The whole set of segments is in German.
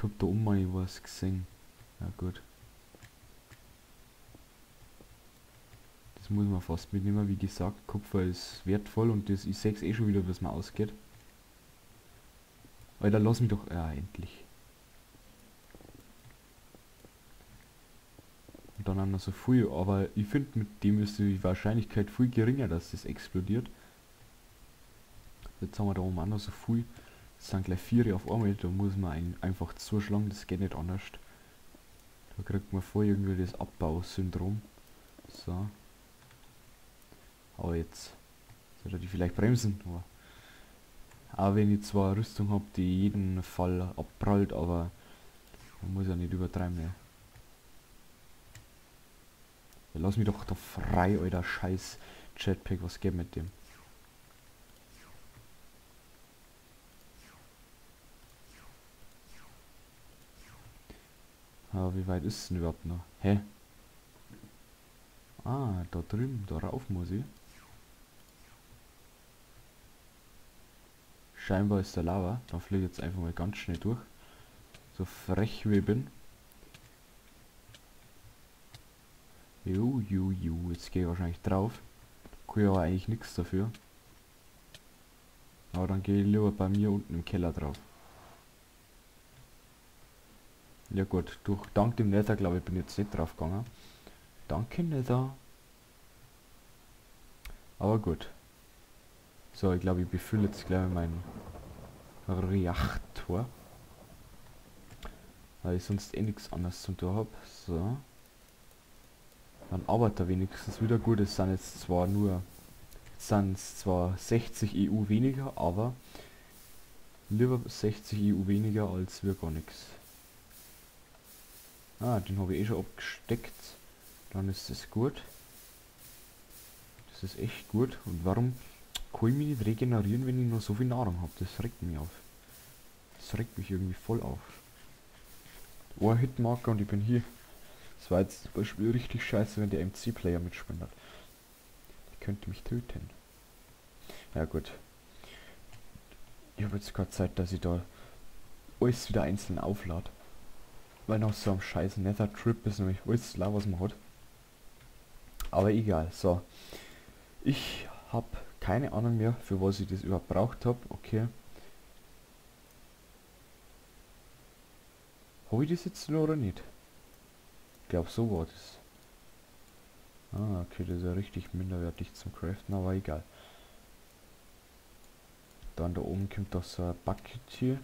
ich hab da oben mal was gesehen. Ja gut. Das muss man fast mitnehmen. Wie gesagt, Kupfer ist wertvoll und das, ich seh's eh schon wieder, was man ausgeht. Alter, lass mich doch... Ja, endlich. Und dann auch noch so viel, aber ich finde, mit dem ist die Wahrscheinlichkeit viel geringer, dass das explodiert. Jetzt haben wir da oben auch noch so viel. Das sind gleich 4 auf einmal, da muss man einfach zuschlagen, das geht nicht anders. Da kriegt man voll irgendwie das Abbausyndrom. So. Aber jetzt sollte die vielleicht bremsen. Auch wenn ich zwar eine Rüstung habe, die jeden Fall abprallt, aber man muss ja nicht übertreiben. Ne? Ja, lass mich doch da frei, alter Scheiß Jetpack, was geht mit dem? Aber wie weit ist es denn überhaupt noch? Hä? Ah, da drüben, da rauf muss ich. Scheinbar ist der Lava. Da fliege ich jetzt einfach mal ganz schnell durch. So frech wie ich bin. Jetzt gehe ich wahrscheinlich drauf. Kann ich aber eigentlich nichts dafür. Aber dann gehe ich lieber bei mir unten im Keller drauf. Ja gut, dank dem Nether, glaube ich, bin ich jetzt nicht drauf gegangen. Danke Nether. Aber gut. So, ich glaube, ich befülle jetzt gleich meinen Reaktor. Weil ich sonst eh nichts anderes zum tun habe. So. Dann arbeitet er wenigstens wieder gut. Es sind jetzt zwar 60 EU weniger, aber lieber 60 EU weniger als wir gar nichts. Ah, den habe ich eh schon abgesteckt. Dann ist das gut. Das ist echt gut. Und warum kann ich mich nicht regenerieren, wenn ich noch so viel Nahrung habe? Das regt mich auf. Das regt mich irgendwie voll auf. Oh, Hitmarker und ich bin hier. Das war jetzt zum Beispiel richtig scheiße, wenn der MC-Player mitsprintet. Der könnte mich töten. Ja gut. Ich habe jetzt gerade Zeit, dass ich da alles wieder einzeln auflade. Weil nach so einem scheiß Nether-Trip ist nämlich alles klar, was man hat. Aber egal, so. Ich habe keine Ahnung mehr, für was ich das überhaupt braucht habe. Okay. Habe ich das jetzt noch oder nicht? Ich glaube, so war das. Ah, okay, das ist ja richtig minderwertig zum Craften, aber egal. Dann da oben kommt doch so ein Bucket hier.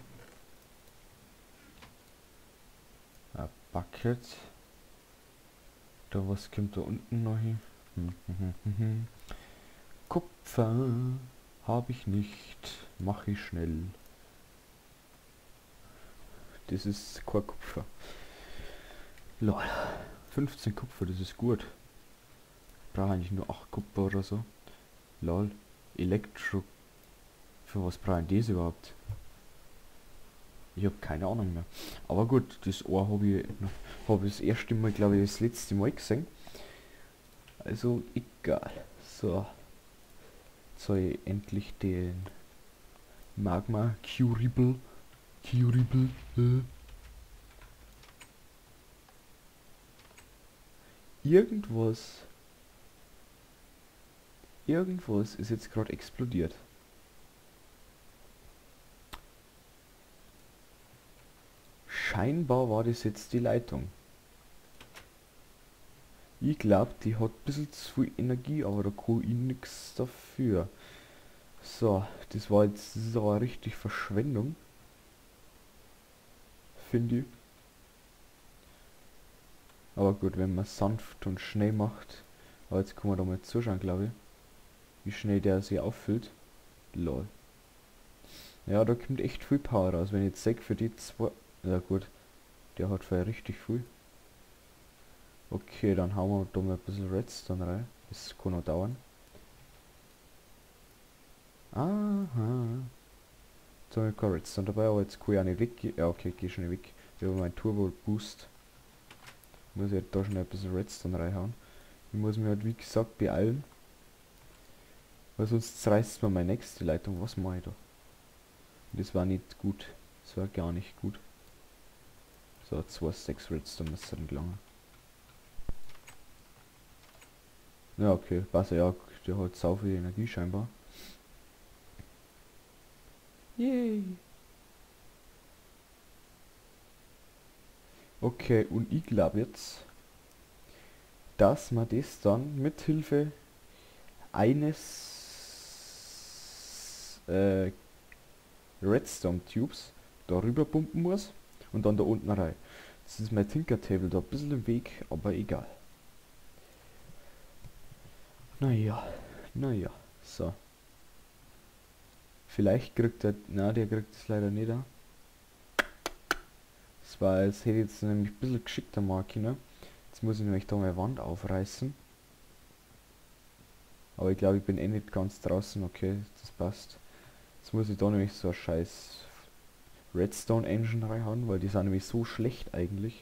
Ein Bucket. Da was kommt da unten noch hin? Kupfer habe ich nicht. Mache ich schnell. Das ist kein Kupfer. Lol. 15 Kupfer, das ist gut. Brauche eigentlich nur 8 Kupfer oder so. Lol. Elektro. Für was brauche ich das überhaupt? Ich habe keine Ahnung mehr. Aber gut, das Ohr habe ich das erste Mal, glaube ich, das letzte Mal gesehen. Also egal. So. Jetzt soll ich endlich den Magma Curable. Irgendwas ist jetzt gerade explodiert. Scheinbar war das jetzt die Leitung. Ich glaube, die hat ein bisschen zu viel Energie, aber da kann ich nichts dafür. So, das war jetzt so eine richtig Verschwendung. Finde ich. Aber gut, wenn man sanft und schnell macht. Aber jetzt können wir da mal zuschauen, glaube ich. Wie schnell der sich auffüllt. Lol. Ja, da kommt echt viel Power raus. Wenn ich jetzt sage, für die zwei... Ja gut, der hat vorher richtig viel. Okay, dann hauen wir da mal ein bisschen Redstone rein. Das kann noch dauern. Aha. Jetzt habe ich kein Redstone dabei, aber jetzt kann ich auch nicht weggehen. Ja, okay, geh schon weg. Ich habe meinen Turbo Boost. Muss ich halt da schnell ein bisschen Redstone reinhauen. Ich muss mich halt wie gesagt beeilen. Weil sonst reißt mir meine nächste Leitung. Was mache ich da? Das war nicht gut. Das war gar nicht gut. So, 2,6 Redstone ist dann gelangen. Ja, okay, passt ja, der hat sau viel Energie scheinbar. Yay! Okay, und ich glaube jetzt, dass man das dann mit Hilfe eines Redstone Tubes darüber pumpen muss und dann da unten rein. Das ist mein Tinker Table da ein bisschen im Weg, aber egal. Naja, naja, so. Vielleicht kriegt er, na, der kriegt es leider nicht. Das war, jetzt hätte ich jetzt nämlich ein bisschen geschickter machen, ne? Jetzt muss ich nämlich da meine Wand aufreißen. Aber ich glaube, ich bin eh nicht ganz draußen, okay, das passt. Jetzt muss ich da nämlich so ein scheiß Redstone Engine reinhauen, weil die sind nämlich so schlecht eigentlich.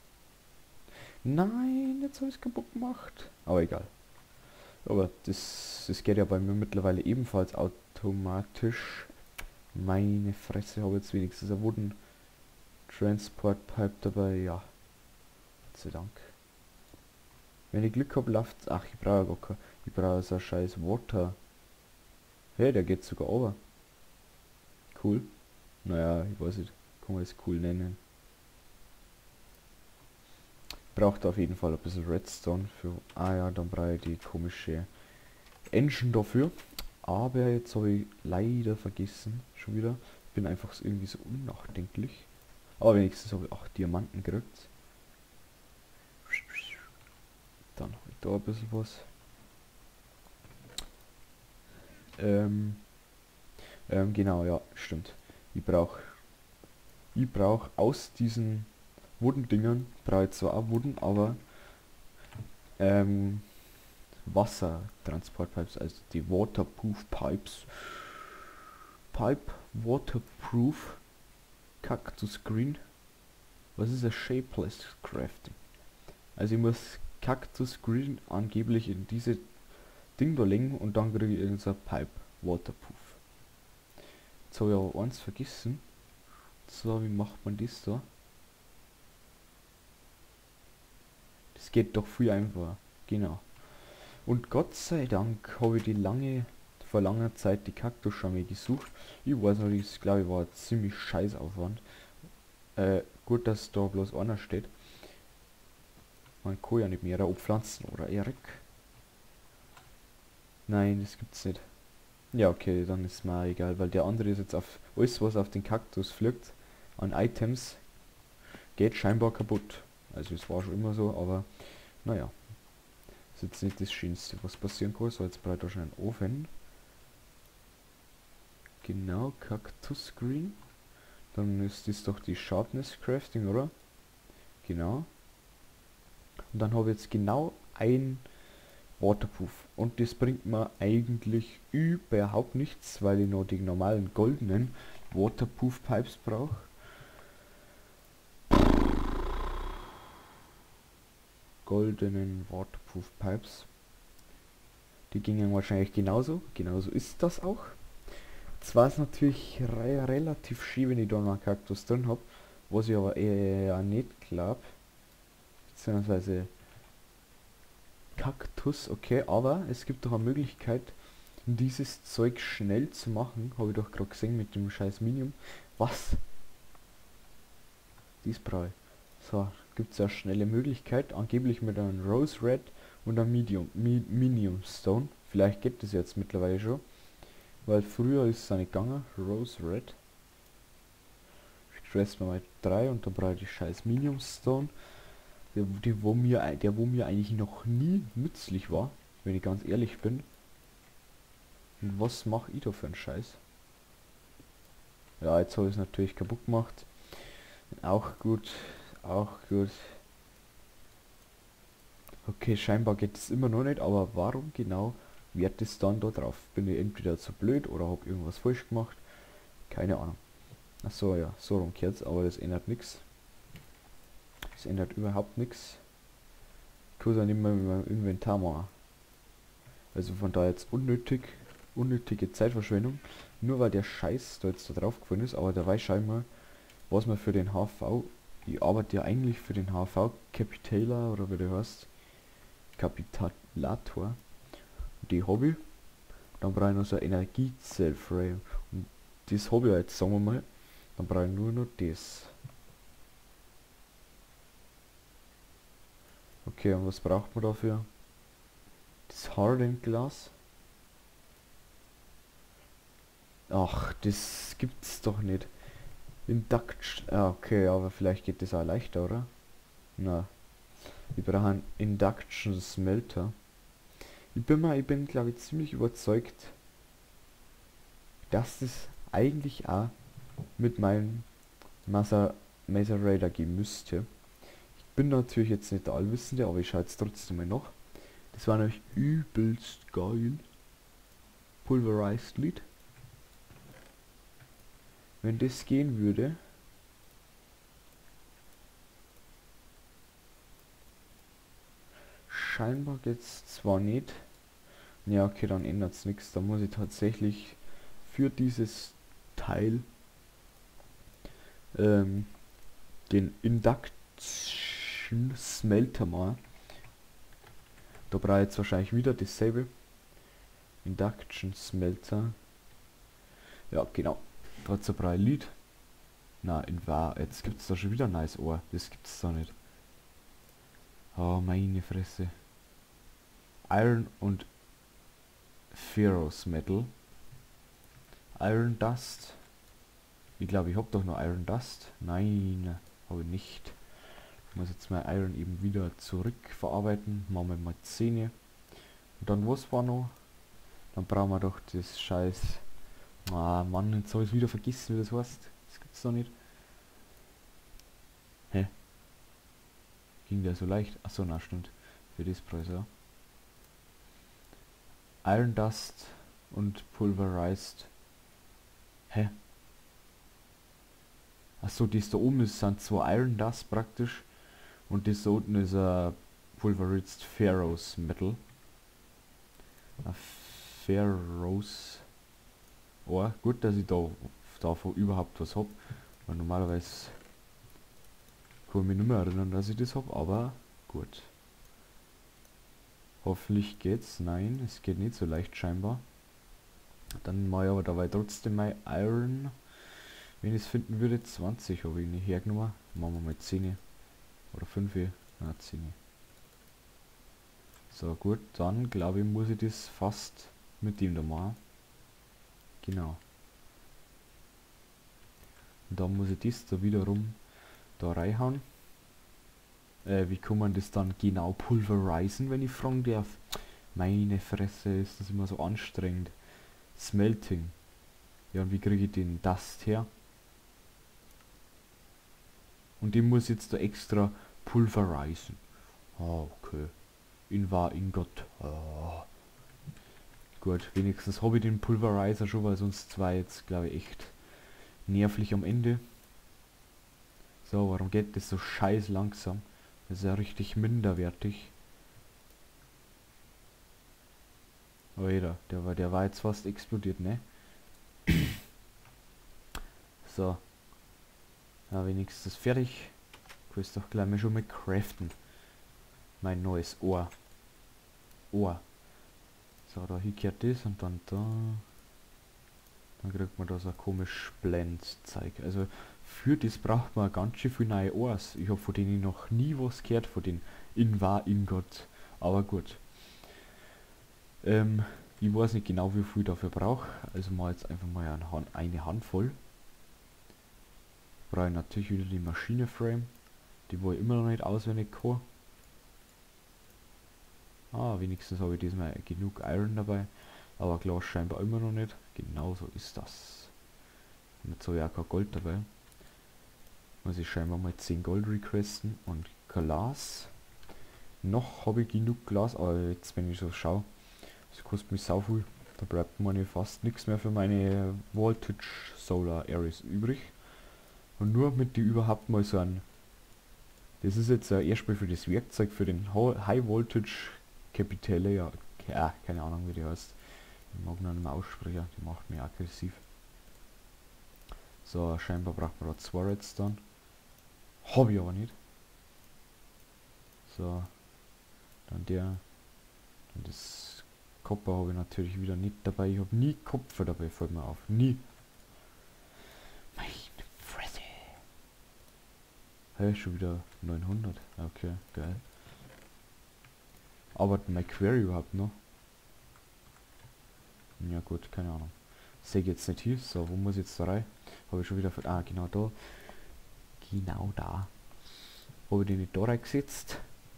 Nein, jetzt habe ich es kaputt gemacht. Aber egal. Aber das geht ja bei mir mittlerweile ebenfalls automatisch. Meine Fresse, habe jetzt wenigstens ein Wooden Transport Pipe dabei, ja. Gott sei Dank. Wenn ich Glück habe, läuft. Ach, ich brauche gar kein. Ich brauche so ein scheiß Water. Hey, der geht sogar over. Cool. Naja, ich weiß nicht. Kann man das cool nennen. Braucht auf jeden Fall ein bisschen Redstone für. Ah ja, dann brauche ich die komische Engine dafür. Aber jetzt habe ich leider vergessen. Schon wieder. Ich bin einfach irgendwie so unnachdenklich. Aber wenigstens habe ich 8 Diamanten gekriegt. Dann habe ich da ein bisschen was. Genau, ja, stimmt. Ich brauch aus diesen Wooden-Dingern, brauche ich zwar auch Wooden, aber Wassertransportpipes, also die Waterproof Pipes. Pipe Waterproof Cactus Green. Was ist ein Shapeless Crafting? Also ich muss Cactus Green angeblich in diese Ding da legen und dann kriege ich irgendein Pipe Waterproof. Jetzt habe ich aber eins vergessen. So, wie macht man das da? Das geht doch viel einfacher. Genau. Und Gott sei Dank habe ich vor langer Zeit die Kaktus schon mal gesucht. Ich weiß noch, das glaube ich war ein ziemlich scheiß Aufwand. Gut, dass da bloß einer steht. Man kann ja nicht mehrere abpflanzen, oder Erik? Nein, das gibt's nicht. Ja, okay, dann ist mir egal, weil der andere ist jetzt auf alles, was auf den Kaktus fliegt, an Items, geht scheinbar kaputt. Also es war schon immer so, aber naja. Ist jetzt nicht das Schönste, was passieren kann. So, jetzt brauche ich da schon einen Ofen. Genau, Cactus Green. Dann ist das doch die Sharpness Crafting, oder? Genau. Und dann habe ich jetzt genau ein Waterproof. Und das bringt mir eigentlich überhaupt nichts, weil ich noch die normalen goldenen Waterproof Pipes brauche. Goldenen Waterproof Pipes. Die gingen wahrscheinlich genauso. Genauso ist das auch. Zwar ist natürlich relativ schön, wenn ich da noch einen Kaktus drin habe, was ich aber eher nicht glaube. Beziehungsweise Kaktus, okay, aber es gibt doch eine Möglichkeit, dieses Zeug schnell zu machen. Habe ich doch gerade gesehen mit dem scheiß Minium. Was? Dies brauche ich. So, gibt es eine schnelle Möglichkeit, angeblich mit einem Rose Red und einem Minium Stone. Vielleicht geht das jetzt mittlerweile schon. Weil früher ist es nicht gegangen. Rose Red. Ich stress mal 3 und dann brauche ich die scheiß Minium Stone. Wo mir eigentlich noch nie nützlich war, wenn ich ganz ehrlich bin. Und was mache ich da für einen Scheiß? Ja, jetzt habe ich es natürlich kaputt gemacht. Auch gut, auch gut. Okay, scheinbar geht es immer noch nicht, aber warum genau wird es dann da drauf? Bin ich entweder zu blöd oder habe irgendwas falsch gemacht? Keine Ahnung. Achso, ja, so rum jetzt, aber das ändert nichts. Das ändert überhaupt nichts. Ich kann es ja nicht mehr mit meinem Inventar machen. Also von daher jetzt unnötige Zeitverschwendung. Nur weil der Scheiß da jetzt da drauf gefallen ist, aber der weiß scheinbar, was man für den HV ich arbeite ja eigentlich für den HV Capitaler oder wie der heißt. Capitalator. Die habe ich. Dann brauche ich noch so ein Energiezellframe. Und das habe ich jetzt, sagen wir mal. Dann brauche ich nur noch das. Okay, und was braucht man dafür? Das Hardened Glas. Ach, das gibt's doch nicht. Induction. Ah, okay, aber vielleicht geht das auch leichter, oder? Na, ich brauche einen Induction Smelter. Ich bin glaube ich ziemlich überzeugt, dass das eigentlich auch mit meinem Macerator gehen müsste. Ich bin natürlich jetzt nicht der Allwissende, aber ich schaue jetzt trotzdem mal nach. Das war nämlich übelst geil. Pulverized Lead. Wenn das gehen würde. Scheinbar geht's zwar nicht. Ja, okay, dann ändert es nichts. Da muss ich tatsächlich für dieses Teil den Induction Smelter mal. Da brauche ich jetzt wahrscheinlich wieder dasselbe. Induction Smelter. Ja, genau. Dazu brauche ich Lead. Na, in wahr, jetzt gibt es da schon wieder ein nice Ohr. Das gibt's da nicht. Oh, meine Fresse. Iron und Ferrous Metal. Iron Dust. Ich glaube, ich habe doch noch Iron Dust. Nein, habe ich nicht. Ich muss jetzt mal Iron eben wieder zurückverarbeiten. Machen wir mal 10. Und dann was war noch? Dann brauchen wir doch das scheiß... Ah, Mann, jetzt habe ich wieder vergessen, wie das heißt. Das gibt's doch nicht. Hä? Ging der so leicht? Achso, na stimmt. Für das Preis, ja. Iron Dust und Pulverized. Hä? Achso, das da oben ist, sind zwei Iron Dust praktisch. Und das da unten ist ein Pulverized Ferrous Metal. Ein Ferrous. Oh, gut, dass ich davon überhaupt was hab. Weil normalerweise kann ich mich nicht mehr erinnern, dass ich das hab, aber gut. Hoffentlich geht's. Nein, es geht nicht so leicht scheinbar. Dann mache ich aber dabei trotzdem mein Iron. Wenn ich es finden würde, 20 habe ich nicht hergenommen. Machen wir mal 10. Oder 5. Na, 10. So, gut, dann glaube ich, muss ich das fast mit dem da machen. Genau. Und dann muss ich das da wiederum da reinhauen. Wie kann man das dann genau pulverisieren, wenn ich fragen darf? Meine Fresse, ist das immer so anstrengend. Smelting. Ja, und wie kriege ich den Dust her? Und den muss ich jetzt da extra pulverisieren. Ah, okay. Ingot. Ah. Gut, wenigstens habe ich den Pulverizer schon, weil sonst war jetzt, glaube ich, echt nervlich am Ende. So, warum geht das so scheiß langsam? Das ist ja richtig minderwertig. Alter, der war jetzt fast explodiert, ne? So. Ja, wenigstens fertig. Ich kann es doch gleich mal schon mal craften. Mein neues Ohr. So, da hier gehört das und dann da. Dann kriegt man da so ein komisch Blend-Zeug. Also für das braucht man ganz schön viel neue Ohrs. Ich habe von denen noch nie was gehört, von den Ingot. Aber gut. Ich weiß nicht genau, wie viel ich dafür brauche. Also mal jetzt einfach mal eine Handvoll. Brauche ich natürlich wieder die Maschine-Frame. Die wo ich immer noch nicht auswendig kann. Ah, wenigstens habe ich diesmal genug Iron dabei. Aber Glas scheinbar immer noch nicht. Genauso ist das. Und jetzt habe ich auch kein Gold dabei. Muss ich scheinbar mal 10 Gold requesten und Glas. Noch habe ich genug Glas, aber jetzt wenn ich so schaue, das kostet mich sau viel. Da bleibt mir fast nichts mehr für meine Voltage Solar Arrays übrig. Und nur mit die überhaupt mal so ein... Das ist jetzt ein Erstspiel für das Werkzeug für den High Voltage Capitale, ja, keine Ahnung wie die heißt. Ich mag noch nicht mehr aussprechen, die macht mich aggressiv. So, scheinbar braucht man da 2 Redstone. Habe ich aber nicht. So, dann der. Und das Kopper habe ich natürlich wieder nicht dabei. Ich habe nie Kopfer dabei, fällt mir auf. Nie. Meine Fresse. Hey, schon wieder 900. Okay, geil. Arbeitet mein Query überhaupt noch? Ja gut, keine Ahnung. Sehe jetzt nicht hier. So, wo muss ich jetzt da rein? Habe ich schon wieder... Ah, genau da. Genau da. Habe ich den nicht da reingesetzt.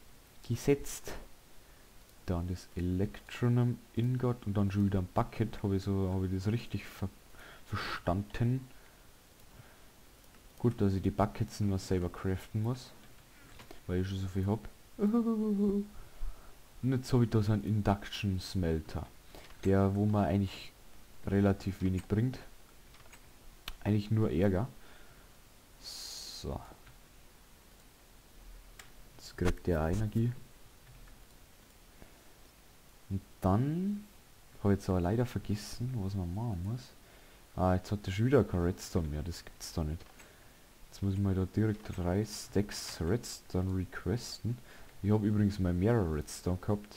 Dann das Electronum Ingot und dann schon wieder ein Bucket. Habe ich das richtig verstanden. Gut, dass ich die Buckets nur selber craften muss. Weil ich schon so viel habe. Und jetzt habe ich da so einen Induction Smelter. Der, wo man eigentlich relativ wenig bringt. Eigentlich nur Ärger. So. Jetzt kriegt der auch Energie. Und dann habe ich jetzt aber leider vergessen, was man machen muss. Ah, jetzt hat der schon wieder kein Redstone mehr. Das gibt's da nicht. Jetzt muss ich mal da direkt 3 Stacks Redstone requesten. Ich habe übrigens mal mehrere Redstone gehabt.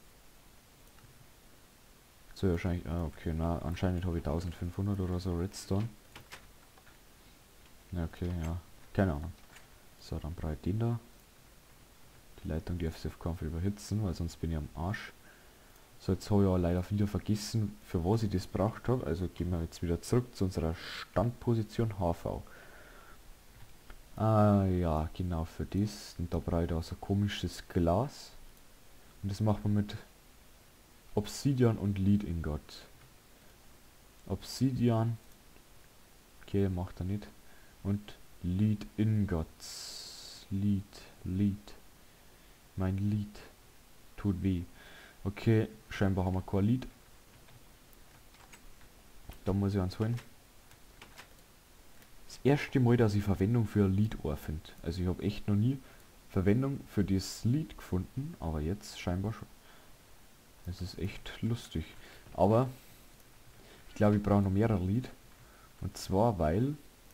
So wahrscheinlich, okay, na, anscheinend habe ich 1500 oder so Redstone. Ja, okay, ja, keine Ahnung. So, dann brauche ich den da. Die Leitung darf sich auf keinen Fall überhitzen, weil sonst bin ich am Arsch. So, jetzt habe ich auch leider wieder vergessen, für was ich das braucht habe. Also gehen wir jetzt wieder zurück zu unserer Standposition HV. Ah ja, genau für das. Und da brauche ich da so komisches Glas. Und das macht man mit Obsidian und Lead Ingot. Obsidian. Okay, macht er nicht. Und Lead Ingots. Lead. Mein Lead. Tut weh. Okay, scheinbar haben wir kein Lead. Da muss ich eins holen. Das erste Mal, dass ich Verwendung für ein Lead-Ohr finde. Also ich habe echt noch nie Verwendung für das Lead gefunden, aber jetzt scheinbar schon. Es ist echt lustig. Aber ich glaube, ich brauche noch mehrere Lead. Und zwar, weil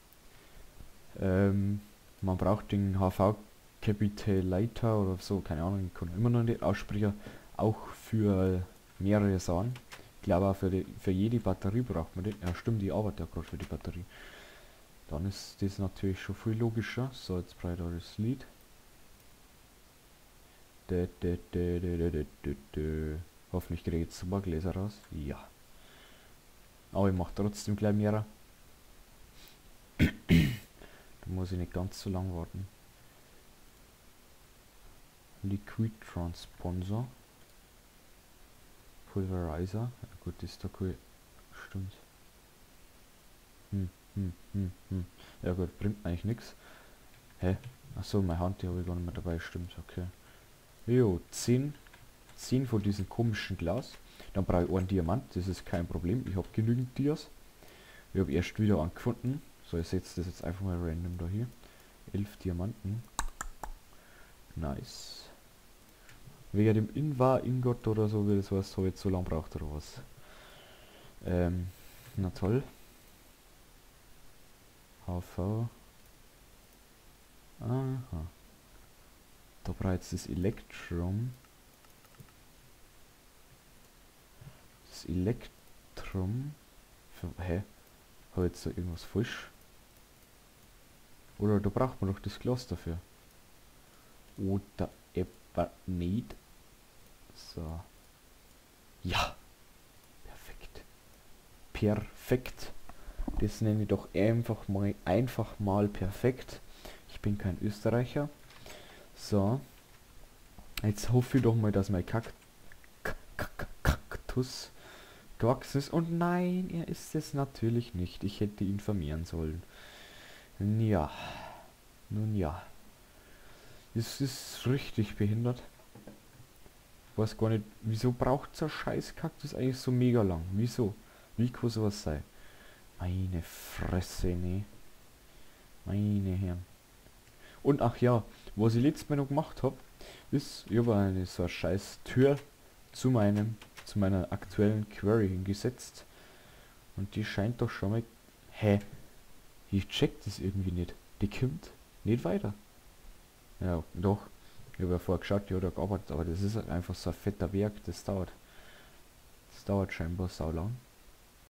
man braucht den HV Capitalator oder so, keine Ahnung, ich kann immer noch nicht aussprechen, auch für mehrere Sachen. Ich glaube auch für jede Batterie braucht man den. Ja stimmt, die arbeitet ja gerade für die Batterie. Dann ist das natürlich schon viel logischer. So, jetzt brauche ich da das Lied. Hoffentlich kriege ich jetzt super Gläser raus. Ja. Aber ich mache trotzdem gleich mehr. Da muss ich nicht ganz so lang warten. Liquid Transponder. Pulverizer. Ja, gut, das ist da cool. Stimmt. Ja gut, bringt eigentlich nichts. Hä? Achso, meine Hand, die habe ich gar nicht mehr dabei. Stimmt, okay. Jo, 10 von diesem komischen Glas. Dann brauche ich einen Diamant, das ist kein Problem. Ich habe genügend Dias. Ich habe erst wieder angefunden. So, ich setze das jetzt einfach mal random da hier. 11 Diamanten. Nice. Wegen dem Invar-Ingot oder so, wie das was so jetzt so lang braucht oder was. Na toll. HV. Aha. Da braucht jetzt das Elektrum. Das Elektrum. Hä? Habe jetzt da irgendwas falsch? Oder da braucht man doch das Glas dafür. Oder etwa nicht. So. Ja. Perfekt. Perfekt. Das nenne ich doch einfach mal perfekt. Ich bin kein Österreicher. So. Jetzt hoffe ich doch mal, dass mein Kaktus gewachsen ist. Und nein, er ist es natürlich nicht. Ich hätte ihn vermehren sollen. Ja. Nun ja. Es ist richtig behindert. Ich weiß gar nicht, wieso braucht so ein scheiß Kaktus eigentlich so mega lang? Wieso? Wie kann sowas sein? Meine Fresse, ne. Meine Herren. Und ach ja, was ich letztes Mal noch gemacht habe, ist, ich habe so eine scheiß Tür zu meiner aktuellen Query hingesetzt. Und die scheint doch schon mal... Hä? Ich check das irgendwie nicht. Die kommt nicht weiter. Ja, doch. Ich habe ja vorher geschaut, die hat ja gearbeitet, aber das ist halt einfach so ein fetter Werk, das dauert. Das dauert scheinbar sau lang.